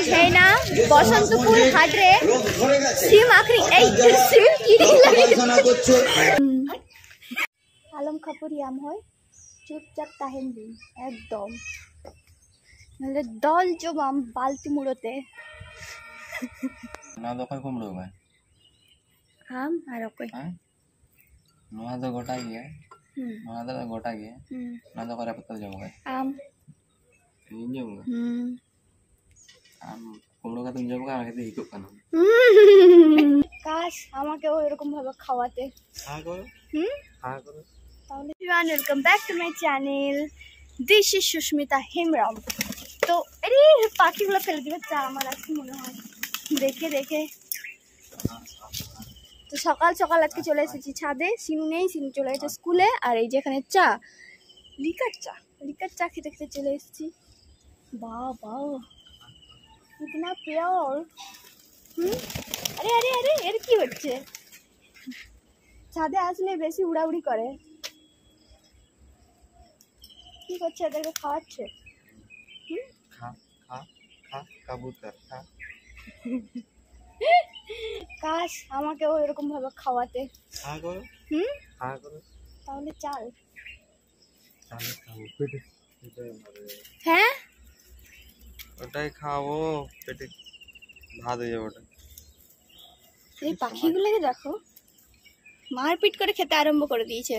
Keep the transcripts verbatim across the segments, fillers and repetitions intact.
হেই না বসন্তপুর হাটরে সিম আখরি এই সিম কিনি লাগে আলম কাপুর ইয়াম হয় চুপচাপ তাহেন দিন একদম নাহলে দল জমাম বালতি মুড়োতে না দোকান কুমড়ো ভাই আম আর ওকে নোয়া তো গোটা গিয়ে নোয়া তো গোটা গিয়ে না তো করে পত্তা যাবো ভাই আম ini যাবো হুম আম কুমড়ো কা তুমি যাবো আমাকে তো হিকুক কেন কাশ আমাকেও এরকম ভাবে খাওয়াতে হ্যাঁ করো হুম হ্যাঁ করো তাহলে everyone welcome back to my channel this is Susmita Hembram. তো আরে পাখিগুলো ফেলে দিবে চা আমার আজকে মনে হয় দেখে দেখে। তো সকাল সকাল আজকে চলে এসেছি ছাদে, সিনু নেই, সিনু চলে গেছে স্কুলে। আর এই যে এখানে চা, লিকার চা লিকার চা খেতে খেতে চলে এসেছি। বাহ বাহ কিতনা পিওর। হুম আরে আরে আরে এর কি হচ্ছে? ছাদে আসলে বেশি উড়াউড়ি করে। কি করছে? এদেরকে খাওয়াচ্ছে। হুম খা খা খা কবুতর খা। কাশ আমাকেও এরকম ভাবে খাওয়াতে। হ্যাঁ করো হুম হ্যাঁ করো তাহলে চাল তাহলে খাবো পেটে হ্যাঁ ওটাই খাবো পেটে ভাত হয়ে যাবে ওটা। এই পাখিগুলোকে দেখো মারপিট করে খেতে আরম্ভ করে দিয়েছে।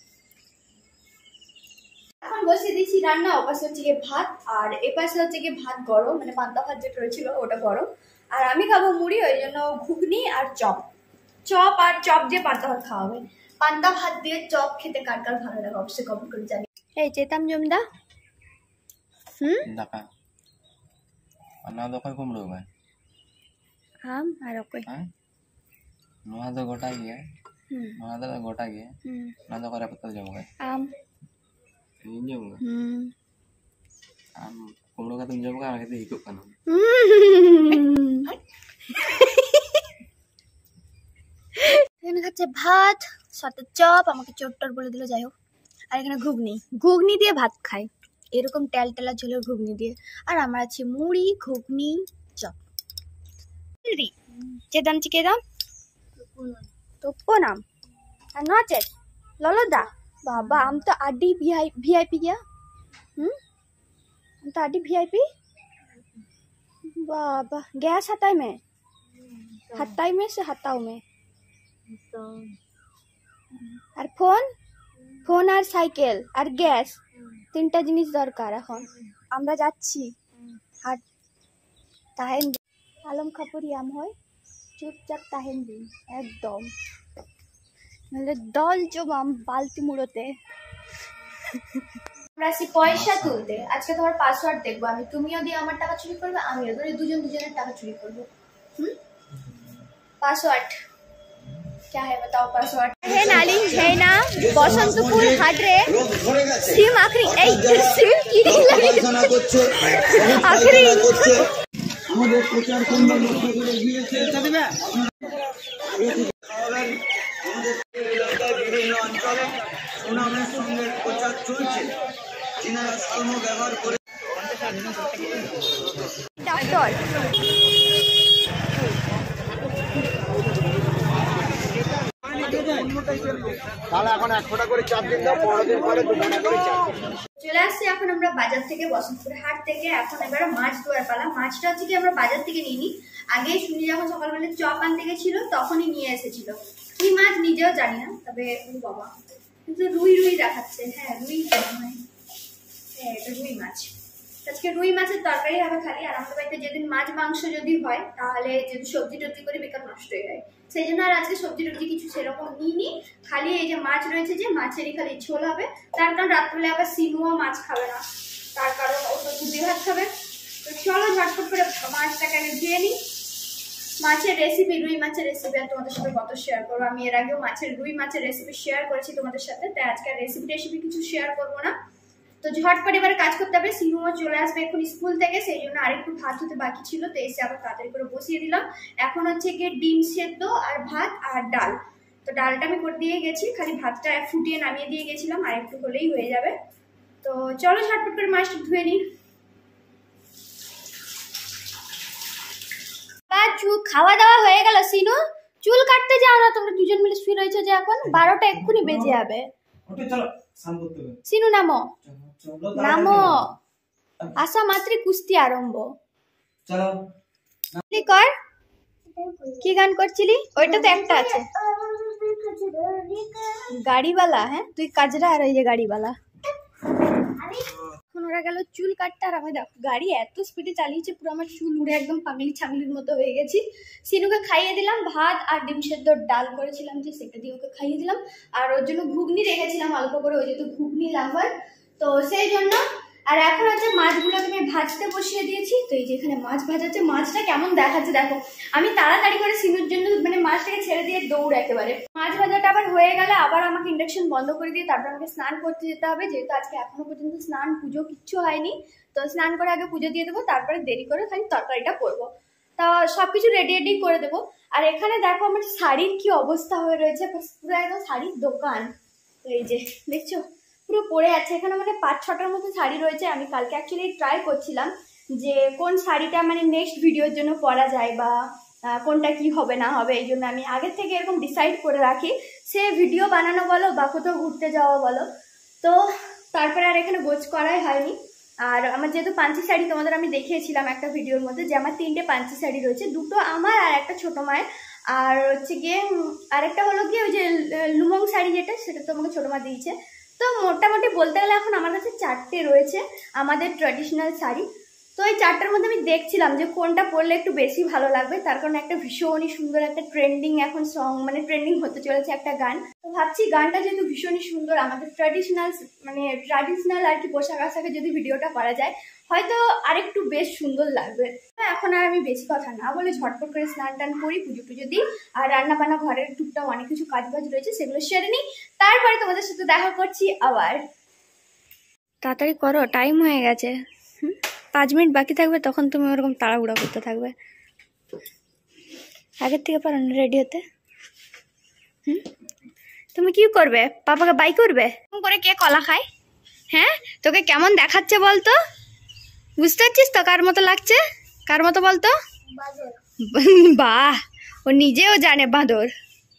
এখন বসিয়ে দিয়েছি রান্না, ওপাশে হচ্ছে গিয়ে ভাত আর এপাশে হচ্ছে গিয়ে ভাত গরম, মানে পান্তা ভাত যেটা রয়েছিল ওটা গরম। আর আমি খাবো মুড়ি, ওই জন্য ঘুগনি আর চপ। চপ আর চপ দিয়ে পান্তা ভাত খাওয়া হবে। পান্তা ভাত দিয়ে চপ খেতে কার কার ভালো লাগে অবশ্যই কমেন্ট করে জানি। এই চেতাম জমদা হুম দাকা না দোকান কুমড়ো ভাই আম আর ওকে হ্যাঁ নোয়া তো গোটা গিয়ে হুম নোয়া তো গোটা গিয়ে হুম না তো করে পত্তা যাবো ভাই আম ini যাবো হুম আম কুমড়ো কা তুমি যাবো আমাকে তো হিকুক কেন এখানে খাচ্ছে ভাত সাথে চপ, আমাকে চট্টর বলে দিল, যাই হোক। আর এখানে ঘুগনি, ঘুগনি দিয়ে ভাত খাই, এরকম তেল তেলা ঝোলের ঘুগনি দিয়ে। আর আমার আছে মুড়ি, ঘুগনি, চপ। চেদাম চিকেদাম তো নাম আর নচেত ললদা बाबा हम तो आडी वीआईपी गया। हम्म हम तो आडी वीआईपी बाबा गैस हताई में हताई में से हताऊ में और फोन फोन और साइकेल और गैस तीनटा जिनिस दरकार এখন আমরা যাচ্ছি হাট তাহেন আলম কাপুর ইয়াম হয় চুপচাপ তাহেন দিন একদম নাহলে দল জমাম বালতি মুড়োতে। আমরা আসি পয়সা তুলতে। আজকে তোমার পাসওয়ার্ড দেখবো আমি, তুমিও দিয়ে আমার টাকা চুরি করবে, আমিও, ধরে দুজন দুজনের টাকা চুরি করবো। হুম পাসওয়ার্ড क्या है बताओ पासवर्ड है नाली है ना বসন্তপুর হাটরে সিম আখরি এই সিম কিনি লাগে আখরি আমাদের প্রচার কেন্দ্র লক্ষ্য করে গিয়েছে দিবে বিভিন্ন অঞ্চলে সুনামের সঙ্গে প্রচার চলছে। চীনারা সালমো ব্যবহার করে ডাক্তার তাহলে এখন এক ফোঁটা করে চাপ দিন দাও, পনেরো দিন পরে দু ফোঁটা করে চাপ। চলে আসছি এখন আমরা বাজার থেকে, বসন্তপুর হাট থেকে। এখন এবার মাছ ধোয়ার পালা। মাছটা হচ্ছে কি আমরা বাজার থেকে নিয়ে নিই। আগে শুনি যখন সকালবেলা চপ আনতে গেছিল তখনই নিয়ে এসেছিল। কি মাছ নিজেও জানি না, তবে বাবা কিন্তু রুই রুই দেখাচ্ছে। হ্যাঁ রুই হয়, হ্যাঁ এটা রুই মাছ। আজকে রুই মাছের তরকারি হবে খালি। আর আমাদের বাড়িতে যেদিন মাছ মাংস যদি হয় তাহলে যদি সবজি টবজি করে বেকার নষ্ট হয়ে যায়, সেই জন্য আর আজকে সবজি টবজি কিছু সেরকম নিইনি। খালি এই যে মাছ রয়েছে, যে মাছেরই খালি ঝোল হবে। তার কারণ রাত্রে আবার সিনুও মাছ খাবে না, তার কারণ ও তো দুধে ভাত খাবে। তো চলো ঝটপট করে মাছটাকে আমি ধুয়ে নিই। মাছের রেসিপি, রুই মাছের রেসিপি আর তোমাদের সাথে কত শেয়ার করবো। আমি এর আগেও মাছের রুই মাছের রেসিপি শেয়ার করেছি তোমাদের সাথে, তাই আজকে রেসিপি রেসিপি কিছু শেয়ার করবো না। তো ঝটপট এবারে কাজ করতে হবে। সিনুও চলে আসবে এখন স্কুল থেকে, সেই জন্য আরেকটু ভাত হতে বাকি ছিল, তো এসে আবার তাড়াতাড়ি করে বসিয়ে দিলাম। এখন হচ্ছে গিয়ে ডিম সেদ্ধ আর ভাত আর ডাল। তো ডালটা আমি করে দিয়ে গেছি, খালি ভাতটা ফুটিয়ে নামিয়ে দিয়ে গেছিলাম, আর একটু হলেই হয়ে যাবে। তো চলো ঝটপট করে মাছটা ধুয়ে নিই। খাওয়া দাওয়া হয়ে গেল। সিনু চুল কাটতে যাও না, তোমরা দুজন মিলে শুয়ে রয়েছো যে এখন বারোটা এক্ষুনি বেজে যাবে। সিনু নামো নামো, আসা মাত্রই কুস্তি আরম্ভ। কর, কি গান করছিলি? ওইটা তো একটা আছে, গাড়িওয়ালা। হ্যাঁ তুই কাজরা আর ওই যে গাড়িওয়ালা। এখন ওরা গেল চুল কাটতে, আর আমি দেখো গাড়ি এত স্পিডে চালিয়েছে, পুরো আমার চুল উড়ে একদম পাগলি ছাগলির মতো হয়ে গেছি। সিনুকে খাইয়ে দিলাম ভাত আর ডিম সেদ্ধ ডাল করেছিলাম যে সেটা দিয়ে ওকে খাইয়ে দিলাম, আর ওর জন্য ঘুগনি রেখেছিলাম অল্প করে, ওই যেহেতু ঘুগনি লাভার তো সেই জন্য। আর এখন হচ্ছে মাছগুলোকে আমি ভাজতে বসিয়ে দিয়েছি। তো এই যে এখানে মাছ ভাজাচ্ছে, মাছটা কেমন দেখাচ্ছে দেখো। আমি তাড়াতাড়ি করে সিনুর জন্য মানে মাছটাকে ছেড়ে দিয়ে দৌড় একেবারে। মাছ ভাজাটা আবার হয়ে গেলে আবার আমাকে ইন্ডাকশন বন্ধ করে দিয়ে তারপর আমাকে স্নান করতে যেতে হবে, যেহেতু আজকে এখনো পর্যন্ত স্নান পুজো কিচ্ছু হয়নি। তো স্নান করে আগে পুজো দিয়ে দেবো, তারপরে দেরি করে খালি তরকারিটা করবো। তা সবকিছু রেডি রেডি করে দেবো। আর এখানে দেখো আমার শাড়ির কি অবস্থা হয়ে রয়েছে, পুরো একদম শাড়ির দোকান। তো এই যে দেখছো পুরো পড়ে আছে। এখানে মানে পাঁচ ছটার মতো শাড়ি রয়েছে। আমি কালকে অ্যাকচুয়ালি ট্রাই করছিলাম যে কোন শাড়িটা মানে নেক্সট ভিডিওর জন্য পরা যায় বা কোনটা কি হবে না হবে, এই জন্য আমি আগের থেকে এরকম ডিসাইড করে রাখি, সে ভিডিও বানানো বলো বা কোথাও ঘুরতে যাওয়া বলো। তো তারপরে আর এখানে গোছ করাই হয়নি। আর আমার যেহেতু পাঞ্চি শাড়ি তোমাদের আমি দেখিয়েছিলাম একটা ভিডিওর মধ্যে যে আমার তিনটে পাঞ্চি শাড়ি রয়েছে, দুটো আমার আর একটা ছোট মায়ের। আর হচ্ছে গিয়ে আরেকটা হলো গিয়ে ওই যে লুমং শাড়ি যেটা, সেটা তো আমাকে ছোট মা দিয়েছে। তো মোটামুটি বলতে গেলে এখন আমার কাছে চারটে রয়েছে আমাদের ট্র্যাডিশনাল শাড়ি। তো এই চারটার মধ্যে আমি দেখছিলাম যে কোনটা পরলে একটু বেশি ভালো লাগবে, তার কারণে একটা ভীষণই সুন্দর একটা ট্রেন্ডিং এখন সং মানে ট্রেন্ডিং হতে চলেছে একটা গান। তো ভাবছি গানটা যেহেতু ভীষণই সুন্দর, আমাদের ট্র্যাডিশনাল মানে ট্র্যাডিশনাল আর কি পোশাক আশাকে যদি ভিডিওটা করা যায় হয়তো আরেকটু বেশ সুন্দর লাগবে। এখন আর আমি বেশি কথা না বলে ঝটপট করে স্নান টান করি, পুজো পুজো দিই, আর রান্না বান্না ঘরের টুকটাক অনেক কিছু কাজ বাজ রয়েছে সেগুলো সেরে নিই, তারপরে তোমাদের সাথে দেখা করছি আবার। তাড়াতাড়ি করো, টাইম হয়ে গেছে। হুম, পাঁচ মিনিট বাকি থাকবে, তখন তুমি ওরকম তাড়াহুড়া করতে থাকবে। আগের থেকে পারো না রেডি হতে? হুম, তুমি কি করবে? পাপাকে বাই করবে? করে কে কলা খায়? হ্যাঁ, তোকে কেমন দেখাচ্ছে বলতো? বুঝতে পারছিস তো কার মতো লাগছে? কার মতো বলতো? বাহ, ও নিজেও জানে বাঁদর।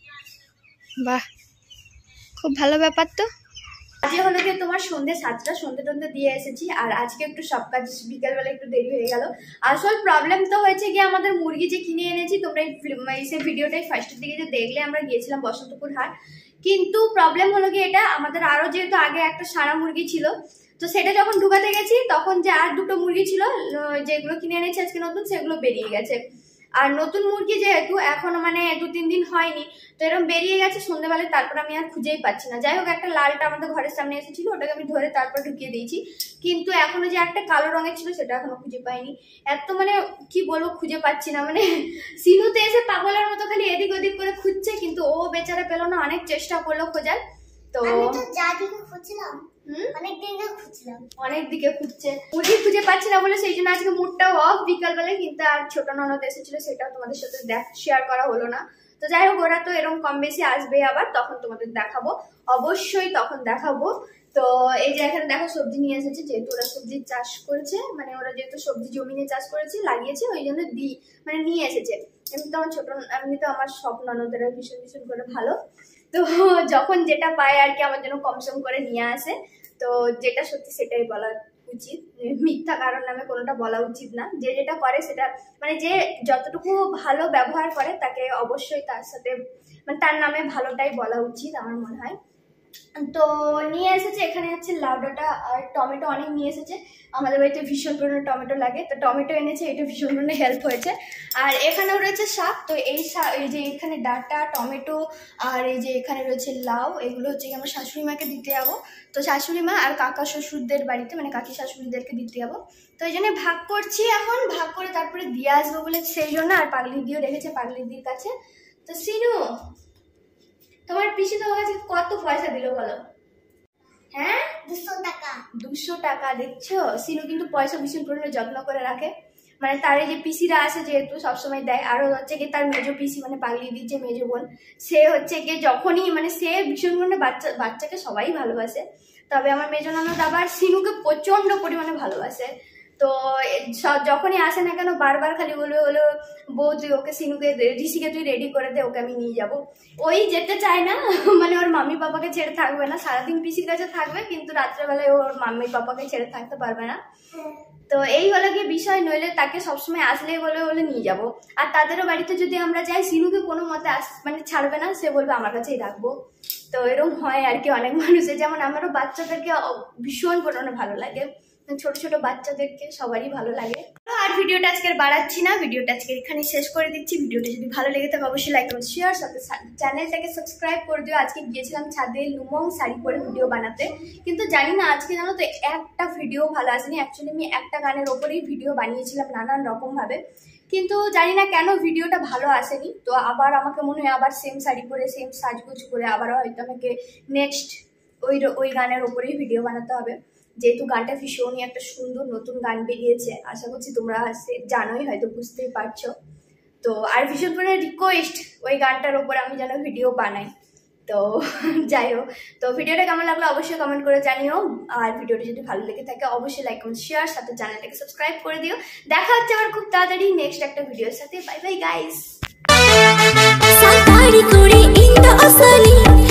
বাহ, খুব ভালো ব্যাপার তো। আজকে হলো গিয়ে তোমার সন্ধ্যে সাতটা, সন্ধ্যে টন্ধে দিয়ে এসেছি। আর আজকে একটু সব কাজ বিকালবেলা একটু দেরি হয়ে গেল। আসল প্রবলেম তো হয়েছে গিয়ে আমাদের মুরগি যে কিনে এনেছি, তোমরা এই সেই ভিডিওটাই ফার্স্টের দিকে যে দেখলে, আমরা গিয়েছিলাম বসন্তপুর হাট। কিন্তু প্রবলেম হলো গিয়ে এটা, আমাদের আরো যেহেতু আগে একটা সারা মুরগি ছিল, তো সেটা যখন ঢুকাতে গেছি তখন যে আর দুটো মুরগি ছিল যেগুলো কিনে এনেছি আজকে নতুন, সেগুলো বেরিয়ে গেছে। আর নতুন মুরগি যেহেতু এখনো মানে দু তিন দিন হয়নি, তো এরকম বেরিয়ে গেছে সন্ধ্যেবেলায়, তারপর আমি আর খুঁজেই পাচ্ছি না। যাই হোক, একটা লালটা আমাদের ঘরের সামনে এসেছিল, ওটাকে আমি ধরে তারপর ঢুকিয়ে দিয়েছি। কিন্তু এখনো যে একটা কালো রঙের ছিল সেটা এখনো খুঁজে পাইনি। এত মানে কি বলবো, খুঁজে পাচ্ছি না। মানে সিনুতে এসে পাগলের মতো খালি এদিক ওদিক করে খুঁজছে, কিন্তু ও বেচারা পেলো না, অনেক চেষ্টা করলো খোঁজার। তো খুঁজছিলাম অনেক দিকে খুঁজছিলাম অনেক দিকে খুঁজছে, মুরগি খুঁজে পাচ্ছি না বলে সেই জন্য আজকে মুডটাও অফ বিকালবেলায়। কিন্তু আর ছোট ননদ এসেছিল, সেটাও তোমাদের সাথে শেয়ার করা হলো না। তো যাই হোক, ওরা তো এরকম কম বেশি আসবে আবার, তখন তোমাদের দেখাবো, অবশ্যই তখন দেখাবো। তো এই যে এখানে দেখো সবজি নিয়ে এসেছে, যেহেতু ওরা সবজির চাষ করেছে, মানে ওরা যেহেতু সবজি জমিনে চাষ করেছে লাগিয়েছে, ওই জন্য দি মানে নিয়ে এসেছে। এমনি তো আমার ছোট এমনি তো আমার সব ননদেরা ভীষণ ভীষণ করে ভালো, তো যখন যেটা পায় আর কি আমার জন্য কমসম করে নিয়ে আসে। তো যেটা সত্যি সেটাই বলা উচিত, মিথ্যা কারণ নামে কোনোটা বলা উচিত না। যে যেটা করে সেটা মানে যে যতটুকু ভালো ব্যবহার করে তাকে অবশ্যই তার সাথে মানে তার নামে ভালোটাই বলা উচিত আমার মনে হয়। তো নিয়ে এসেছে, এখানে হচ্ছে লাউ ডাঁটা আর টমেটো অনেক নিয়ে এসেছে। আমাদের বাড়িতে ভীষণ পরিমাণে টমেটো লাগে, তো টমেটো এনেছে, এটা ভীষণ পরিমাণে হেল্প হয়েছে। আর এখানেও রয়েছে শাক, তো এই শাক এই যে এখানে ডাঁটা টমেটো আর এই যে এখানে রয়েছে লাউ, এগুলো হচ্ছে আমার শাশুড়ি মাকে দিতে যাবো। তো শাশুড়ি মা আর কাকা শ্বশুরদের বাড়িতে মানে কাকি শাশুড়িদেরকে দিতে যাবো, তো এই জন্য ভাগ করছি। এখন ভাগ করে তারপরে দিয়ে আসবো বলে সেই জন্য। আর পাগলি দিও রেখেছে পাগলি দির কাছে। তো সিনু, তোমার পিসি তোমার কাছে কত পয়সা দিল বলো? হ্যাঁ, দুশো টাকা। দুশো টাকা, দেখছো? সিনু কিন্তু পয়সা ভীষণ পরিমাণে যত্ন করে রাখে, মানে তার এই যে পিসিরা আছে যেহেতু সবসময় দেয়। আরো হচ্ছে কি তার মেজো পিসি মানে পাগলি দির যে মেজো বোন, সে হচ্ছে কি যখনই মানে সে ভীষণ পরিমাণে বাচ্চা বাচ্চাকে সবাই ভালোবাসে, তবে আমার মেজো ননদ আবার সিনুকে প্রচন্ড পরিমাণে ভালোবাসে। তো যখনই আসে না কেন বারবার খালি বলবে বলে বউ তুই ওকে সিনুকে ঋষিকে তুই রেডি করে দে, ওকে আমি নিয়ে যাবো। ওই যেতে চায় না, মানে ওর মাম্মি পাপাকে ছেড়ে থাকবে না, সারাদিন পিসির কাছে থাকবে কিন্তু রাত্রেবেলায় ওর মাম্মি পাপাকে ছেড়ে থাকতে পারবে না। তো এই হলো কি বিষয়, নইলে তাকে সবসময় আসলেই বলে বলে নিয়ে যাব। আর তাদেরও বাড়িতে যদি আমরা যাই সিনুকে কোনো মতে আস মানে ছাড়বে না, সে বলবে আমার কাছেই রাখবো। তো এরকম হয় আর কি অনেক মানুষের, যেমন আমারও বাচ্চাদেরকে ভীষণ পরিমাণে ভালো লাগে, ছোট ছোট বাচ্চাদেরকে সবারই ভালো লাগে। আর ভিডিওটা আজকে বাড়াচ্ছি না, ভিডিওটা আজকে এখানে শেষ করে দিচ্ছি। ভিডিওটা যদি ভালো লেগে থাকে অবশ্যই লাইক করুন, শেয়ার, সাথে চ্যানেলটাকে সাবস্ক্রাইব করে দিও। আজকে গিয়েছিলাম ছাদে লুমং শাড়ি পরে ভিডিও বানাতে, কিন্তু জানি না আজকে জানো তো একটা ভিডিও ভালো আসেনি। অ্যাকচুয়ালি আমি একটা গানের ওপরেই ভিডিও বানিয়েছিলাম নানান রকম ভাবে, কিন্তু জানি না কেন ভিডিওটা ভালো আসেনি। তো আবার আমাকে মনে হয় আবার সেম শাড়ি পরে সেম সাজগুজ করে আবার হয়তো আমাকে নেক্সট ওই ওই গানের ওপরেই ভিডিও বানাতে হবে, যেহেতু গানটা ভীষণই একটা সুন্দর নতুন গান বেরিয়েছে। আশা করছি তোমরা জানোই, হয়তো বুঝতেই পারছো। তো আর ভীষণ করে রিকোয়েস্ট ওই গানটার ওপরে আমি যেন ভিডিও বানাই। তো যাই হোক, তো ভিডিওটা কেমন লাগলো অবশ্যই কমেন্ট করে জানিও। আর ভিডিওটা যদি ভালো লেগে থাকে অবশ্যই লাইক কমেন্ট শেয়ার, সাথে চ্যানেলটাকে সাবস্ক্রাইব করে দিও। দেখা হচ্ছে আবার খুব তাড়াতাড়ি নেক্সট একটা ভিডিওর সাথে। Bye bye guys.